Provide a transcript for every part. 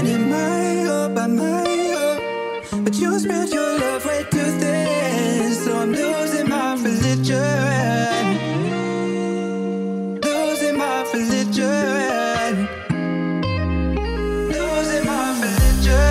taken in my heart by my heart, but you spread your love way too thin. So I'm losing my religion, losing my religion, losing my religion.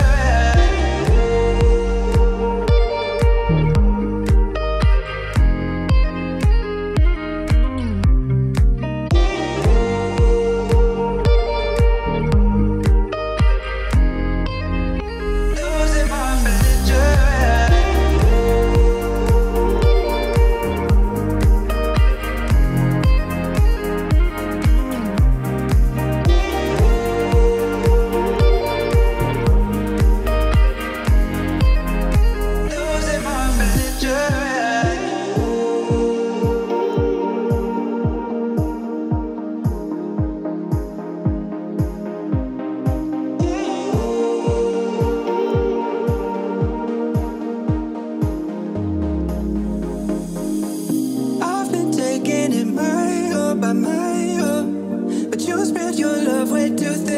Taken in my heart by my heart, but you spread your love way too thin.